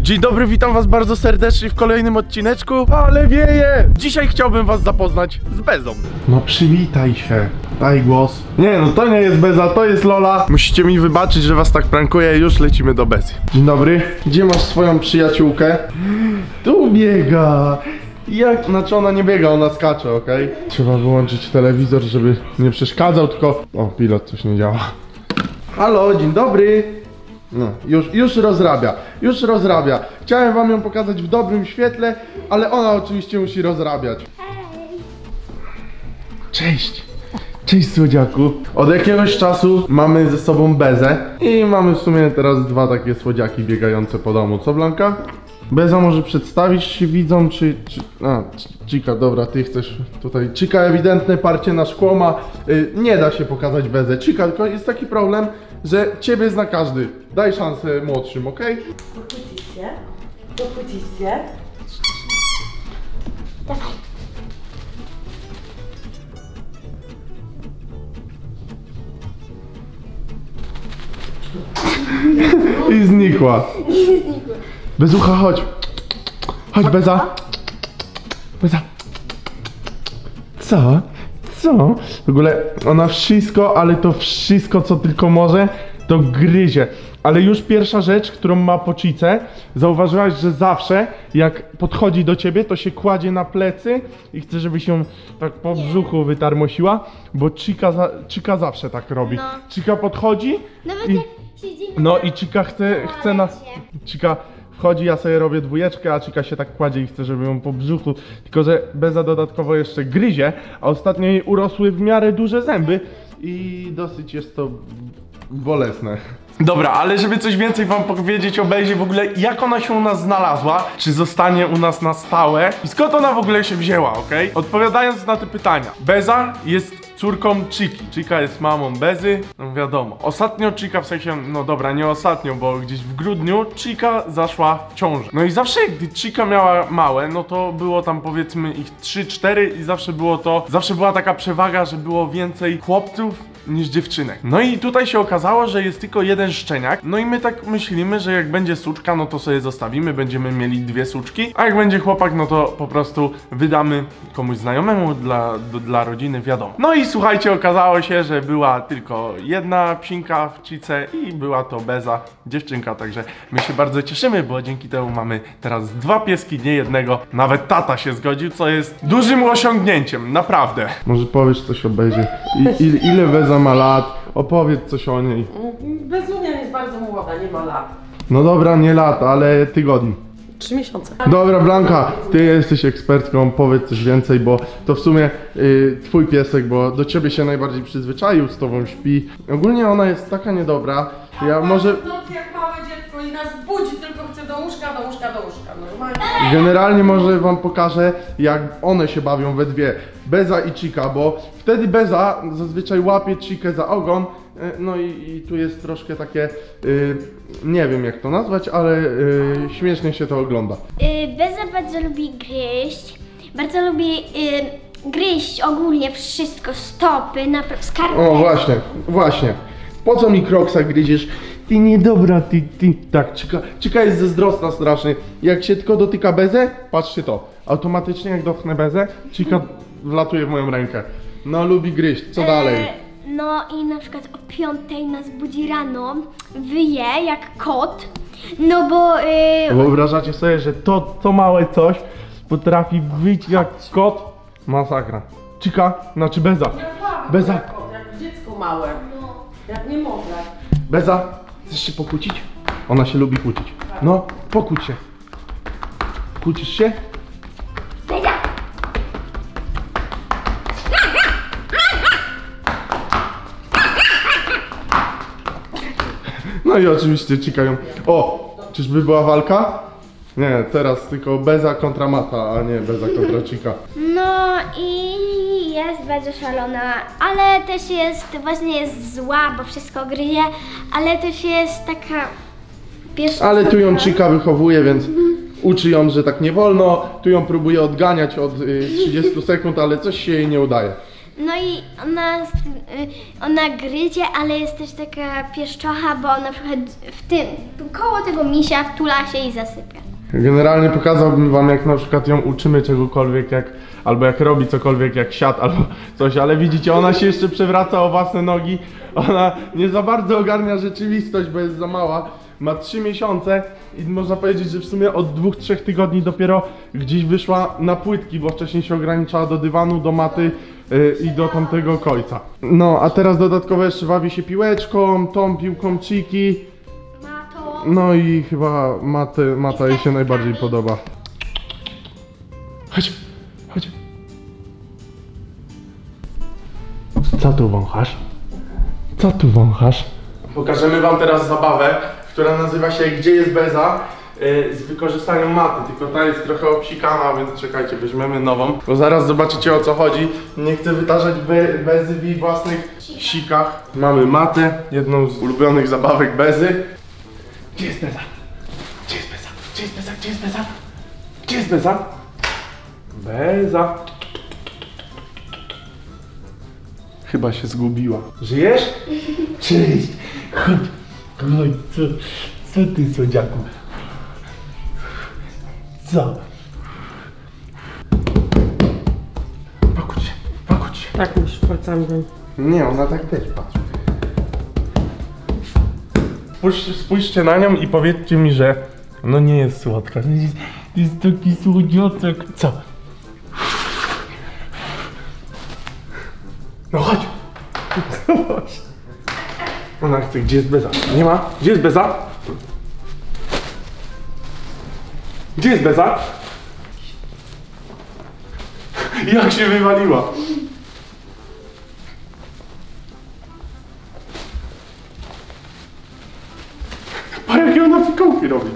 Dzień dobry, witam was bardzo serdecznie w kolejnym odcineczku. Ale wieje! Dzisiaj chciałbym was zapoznać z Bezą. No przywitaj się, daj głos. Nie no, to nie jest Beza, to jest Lola. Musicie mi wybaczyć, że was tak prankuję, już lecimy do Bezy. Dzień dobry, gdzie masz swoją przyjaciółkę? Tu biega. Jak? Znaczy ona nie biega, ona skacze, okej? Trzeba wyłączyć telewizor, żeby nie przeszkadzał, tylko... O, pilot, coś nie działa. Halo, dzień dobry. No, już rozrabia. Chciałem wam ją pokazać w dobrym świetle, ale ona oczywiście musi rozrabiać. Cześć! Cześć słodziaku! Od jakiegoś czasu mamy ze sobą Bezę i mamy w sumie teraz dwa takie słodziaki biegające po domu. Co, Blanka? Beza, może przedstawić się widzom, czy... Chica, dobra, ty chcesz tutaj... Chica ewidentne parcie na szkło ma. Nie da się pokazać Bezę. Chica, tylko jest taki problem, że ciebie zna każdy. Daj szansę młodszym, okej? Dokucić się. Dawaj. I znikła. Bezucha, chodź. Chodź, Beza. Beza. Co? Co? W ogóle ona wszystko, ale to wszystko, co tylko może, to gryzie. Ale już pierwsza rzecz, którą ma po Chice, zauważyłaś, że zawsze jak podchodzi do ciebie, to się kładzie na plecy i chce, żebyś ją tak po brzuchu wytarmosiła, bo Chica zawsze tak robi. No. Chica podchodzi Nawet i... jak siedzimy No i Chica chce nas... Chica wchodzi, ja sobie robię dwójeczkę, a Chica się tak kładzie i chce, żeby ją po brzuchu. Tylko że Beza dodatkowo jeszcze gryzie, a ostatnio jej urosły w miarę duże zęby i dosyć jest to bolesne. Dobra, ale żeby coś więcej wam powiedzieć o Bezie, w ogóle jak ona się u nas znalazła, czy zostanie u nas na stałe i skąd ona w ogóle się wzięła, okej? Odpowiadając na te pytania, Beza jest córką Chiki. Chica jest mamą Bezy, no wiadomo. Ostatnio Chica, w sensie, no dobra, nie ostatnio, bo gdzieś w grudniu Chica zaszła w ciążę. No i zawsze gdy Chica miała małe, no to było tam powiedzmy ich 3-4 i zawsze była taka przewaga, że było więcej chłopców niż dziewczynek. No i tutaj się okazało, że jest tylko jeden szczeniak. No i my tak myślimy, że jak będzie suczka, no to sobie zostawimy, będziemy mieli dwie suczki, a jak będzie chłopak, no to po prostu wydamy komuś znajomemu dla rodziny, wiadomo. No i słuchajcie, okazało się, że była tylko jedna psinka w Chice i była to Beza, dziewczynka, także my się bardzo cieszymy, bo dzięki temu mamy teraz dwa pieski, nie jednego. Nawet tata się zgodził, co jest dużym osiągnięciem, naprawdę. Może powiesz coś o Bezie? Ile Beza ma lat? Opowiedz coś o niej. Bezunia jest bardzo młoda, nie ma lat. No dobra, nie lat, ale tygodni. 3 miesiące. Dobra, Blanka, ty jesteś ekspertką, powiedz coś więcej, bo to w sumie twój piesek, bo do ciebie się najbardziej przyzwyczaił, z tobą śpi. Ogólnie ona jest taka niedobra, ja może... W nocy jak małe dziecko i nas budzi, tylko chce do łóżka. Normalnie. Generalnie może wam pokażę, jak one się bawią we dwie, Beza i Chica, bo wtedy Beza zazwyczaj łapie Chikę za ogon, no i tu jest troszkę takie, nie wiem jak to nazwać, ale śmiesznie się to ogląda. Beza bardzo lubi gryźć, bardzo lubi gryźć ogólnie wszystko, stopy, skarpetki. O właśnie. Po co mi Kroksa gryziesz? Ty niedobra, ty. Tak, Chica jest zazdrosna strasznie. Jak się tylko dotyka Bezę, patrzcie to. Automatycznie jak dotknę Bezę, Chica wlatuje w moją rękę. No lubi gryźć, co dalej? No i na przykład o 5 nas budzi rano, wyje jak kot, no bo... Wyobrażacie sobie, że to małe coś potrafi wyjść jak kot? Masakra. Chica, znaczy Beza. Beza. Jak dziecko małe. Jak nie mogę. Beza, chcesz się pokłócić? Ona się lubi kłócić. No, pokłóć się. Kłócisz się? Beza! No i oczywiście cikają. O, czyżby była walka? Nie, teraz tylko Beza kontra Mata, a nie Beza kontra Chica. No i jest bardzo szalona, ale też jest, właśnie jest zła, bo wszystko gryzie, ale też jest taka... Ale tu ją Chica wychowuje, więc uczy ją, że tak nie wolno. Tu ją próbuje odganiać od 30 sekund, ale coś się jej nie udaje. No i ona gryzie, ale jest też taka pieszczocha, bo na przykład koło tego misia wtula się i zasypia. Generalnie pokazałbym wam, jak na przykład ją uczymy czegokolwiek, albo jak robi cokolwiek, jak siad, albo coś, ale widzicie, ona się jeszcze przewraca o własne nogi, ona nie za bardzo ogarnia rzeczywistość, bo jest za mała, ma 3 miesiące i można powiedzieć, że w sumie od 2-3 tygodni dopiero gdzieś wyszła na płytki, bo wcześniej się ograniczała do dywanu, do maty i do tamtego końca. No, a teraz dodatkowo jeszcze bawi się piłeczką, tą piłką Chiki. No i chyba mata jej się najbardziej podoba. Chodź, chodź. Co tu wąchasz? Co tu wąchasz? Pokażemy wam teraz zabawę, która nazywa się Gdzie jest Beza? Z wykorzystaniem maty, tylko ta jest trochę obsikana, więc czekajcie, weźmiemy nową, bo zaraz zobaczycie, o co chodzi. Nie chcę wytarzać Bezy w jej własnych sikach. Mamy matę, jedną z ulubionych zabawek Bezy. Gdzie jest Beza? Gdzie jest Beza? Gdzie jest Beza? Gdzie jest Beza? Gdzie jest Beza? Beza. Chyba się zgubiła. Żyjesz? Cześć. Chodź. Co ty, słodziaku? Co? Pokój się. Tak musisz palcami. Nie, ona tak też patrzy. Spójrzcie na nią i powiedzcie mi, że no nie jest słodka. Jest taki słodziaczek. Co? No chodź. Zobacz. Ona chce, gdzie jest Beza? Nie ma? Gdzie jest Beza? Gdzie jest Beza? Jak się wywaliła? A jakie ona fikołki robi?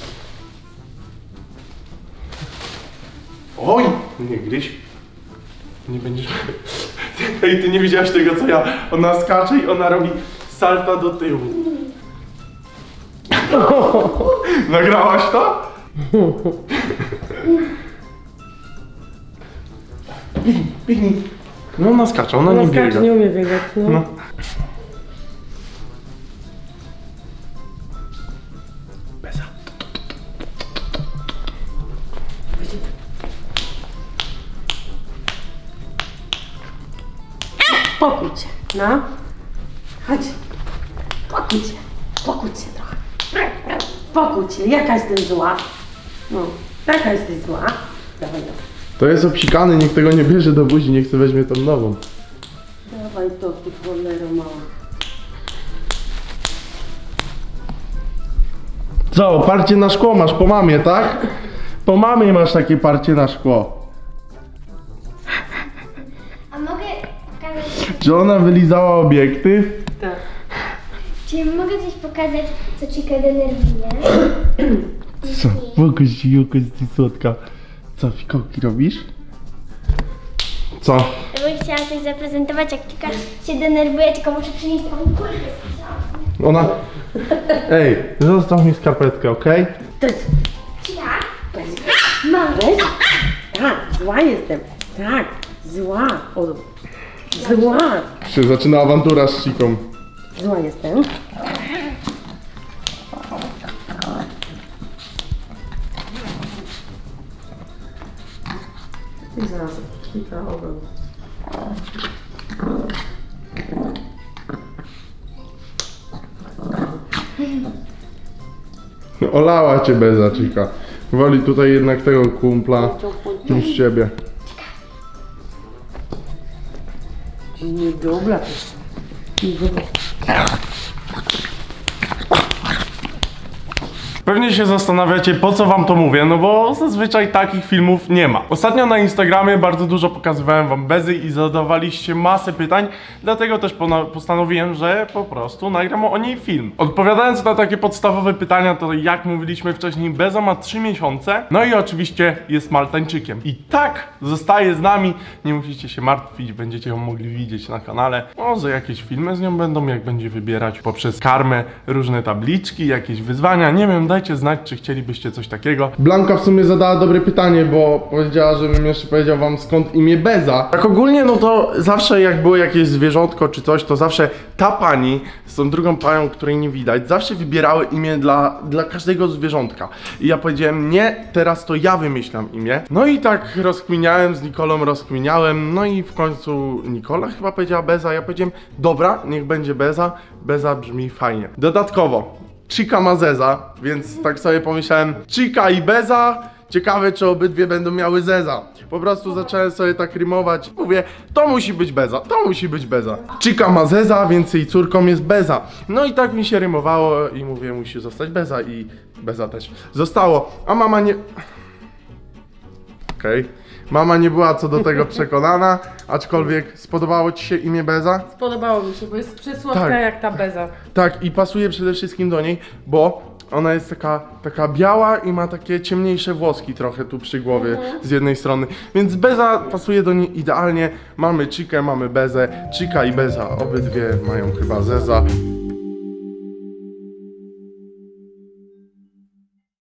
Oj! Nie gryź. Nie będziesz... Ej, ty nie widziałaś tego, co ja. Ona skacze i ona robi salta do tyłu. Nagrałaś to? Biegnij. No ona skacze, ona nie biega. Nie umie biegać, no. No. Beza. Pokój się, no. Chodź. Pokój się. Pokój się trochę. Pokój się. Jaka jesteś zła? No. Jaka jesteś zła? Dawaj, dawaj. To jest obsikany, niech tego nie bierze do buzi, niech sobie weźmie tą nową. Dawaj to, ty cholero mała. Co, parcie na szkło masz po mamie, tak? Po mamie masz takie parcie na szkło. A mogę pokazać... Czy ona wylizała obiektyw? Tak. Czy mogę coś pokazać, co Chica denerwuje? Co? Pokaż ci, jaka jesteś słodka. Co, fikołki robisz? Co? Ja bym chciała coś zaprezentować, jak Chica się denerwuje, tylko muszę przynieść tą kulkę. Ona... Ej, zostaw mi skarpetkę, okej? To jest... Chica? Mam. Weź. Tak, zła jestem. Tak, zła. O, zła. Się zaczyna awantura z Chiką. Zła jestem. I zaraz kilka ogon. Olała cię Beza, Chica. Woli tutaj jednak tego kumpla niż ciebie. Niedobra też. Niedobra. Pewnie się zastanawiacie, po co wam to mówię, no bo zazwyczaj takich filmów nie ma. Ostatnio na Instagramie bardzo dużo pokazywałem wam Bezy i zadawaliście masę pytań, dlatego też postanowiłem, że po prostu nagram o niej film. Odpowiadając na takie podstawowe pytania, to jak mówiliśmy wcześniej, Beza ma 3 miesiące, no i oczywiście jest Maltańczykiem. I tak zostaje z nami, nie musicie się martwić, będziecie ją mogli widzieć na kanale. Może jakieś filmy z nią będą, jak będzie wybierać poprzez karmę różne tabliczki, jakieś wyzwania, nie wiem, Dajcie znać, czy chcielibyście coś takiego. Blanka w sumie zadała dobre pytanie, bo powiedziała, żebym jeszcze powiedział wam skąd imię Beza. Tak ogólnie, no to zawsze jak było jakieś zwierzątko czy coś, to zawsze ta pani z tą drugą panią, której nie widać, zawsze wybierały imię dla każdego zwierzątka. I ja powiedziałem, nie, teraz to ja wymyślam imię. No i tak rozkminiałem z Nikolą, no i w końcu Nikola chyba powiedziała Beza, ja powiedziałem, dobra, niech będzie Beza, Beza brzmi fajnie. Dodatkowo, Chica ma Zeza, więc tak sobie pomyślałem, Chica i Beza, ciekawe czy obydwie będą miały Zeza. Po prostu zacząłem sobie tak rymować, mówię, to musi być Beza, to musi być Beza. Chica ma Zeza, więc jej córką jest Beza. No i tak mi się rymowało i mówię, musi zostać Beza i Beza też zostało, a mama nie... Okej. Mama nie była co do tego przekonana, aczkolwiek spodobało ci się imię Beza? Spodobało mi się, bo jest przesłodka Tak. jak ta Beza. Tak, i pasuje przede wszystkim do niej, bo ona jest taka biała i ma takie ciemniejsze włoski trochę tu przy głowie z jednej strony. Więc Beza pasuje do niej idealnie. Mamy Chikę, mamy Bezę. Chica i Beza obydwie mają chyba Zeza.